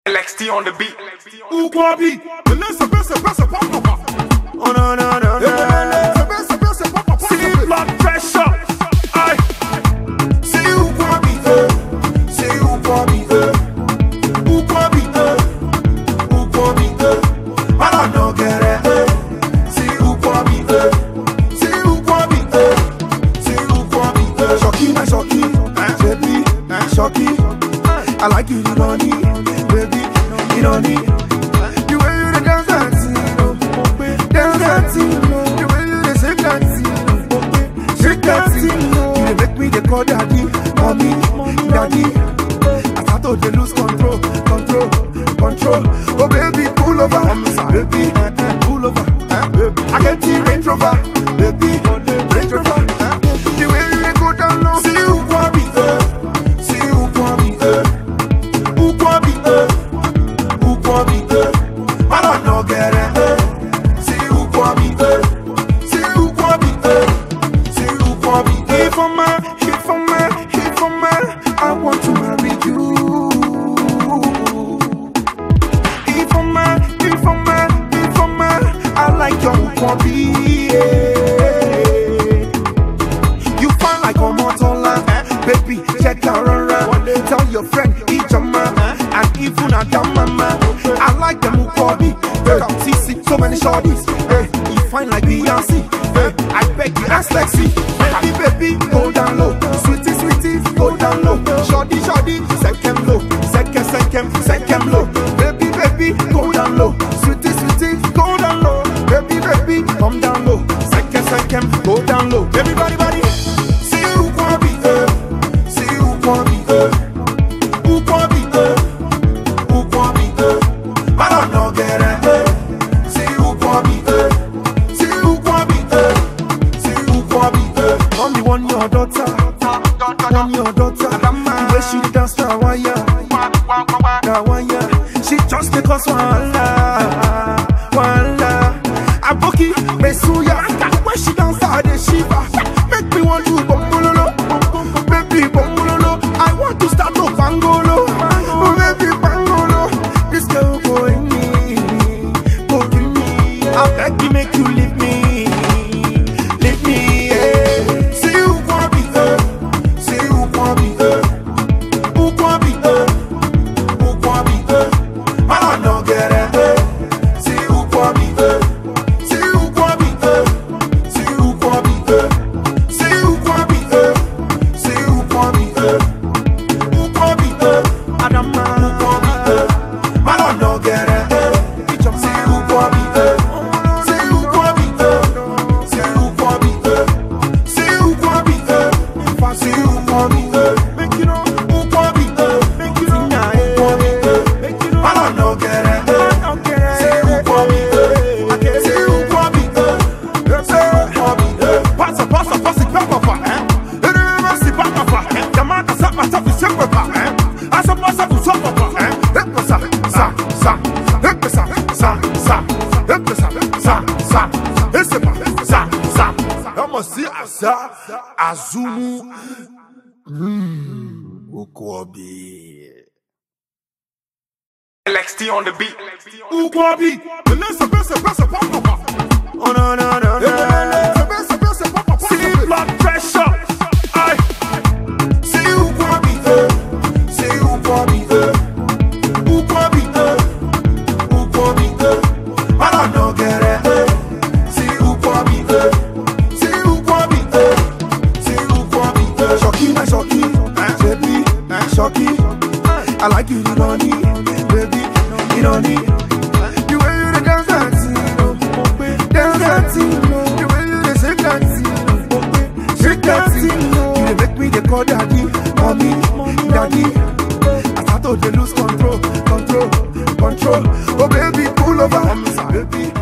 LXT on the beat. Ou quoi beat? C'est pas papa. Oh non, non, non, non. C'est pas papa. See blood pressure. Aye. C'est ou quoi beat? C'est ou quoi beat? Ou quoi beat? Ou quoi beat? Alors non, guerre. C'est ou quoi beat? C'est ou quoi beat? C'est ou quoi beat? Shocky, my shocky. Baby, shocky. I like you, you don't need. Baby, you don't need. The way you dance that thing, dance that thing. The way you shake that thing, shake that thing. You make me they call daddy, mommy, daddy. I start to lose control. Oh baby, pull over, baby, pull over. I can see Range Rover, baby, Range Rover. The way you go down low, see you want me, see you want me, who want me, who want me, I don't know, get it, see you want me, see you want me, see you want me. If I'm mad, I want to marry you. If I'm mad, I like your hobby. You fine like a motola, baby, check out around. Tell your friend, eat your mama, and even a damn mama. I like them who call me, see so many shorties. You fine like Beyonce, I beg you ask Lexi. Baby, go down low, sweetie, go down low. Shorty, second low, second low. Baby, go down low, sweetie, go down low. Baby, come down low, second, go down low. Everybody, see you want me, see you want me, who want me, who want me, I don't know, get it, see you want me, see you want me, see you want me, mommy want your daughter, the way she dance that wire, she just take us one Aboki, Mesuya, when she dance out the shiva, make me want to bongolo, baby bongolo. I want to start to bangolo, baby bangolo. This girl go in me, go give me. I beg you, make you leave me, yeah. See you want me, see you want me, who want me, who want me, I don't know, get it. See you want me, Azumu Ukwabi. LXT on the beat. Ukwabi. C'est pas papa. Oh non, non, non, non. C'est pas papa. See blood pressure. Aye. C'est Ukwabi. C'est Ukwabi. Ukwabi. Ukwabi. I don't know, get it. C'est Ukwabi. Shocky, my shocky, baby, shocky. I like you, you don't need, baby, you don't need. The way you dance that thing, the way you shake that thing, you make me they call daddy, mommy, daddy. I start to lose control. Oh baby, pull over, baby.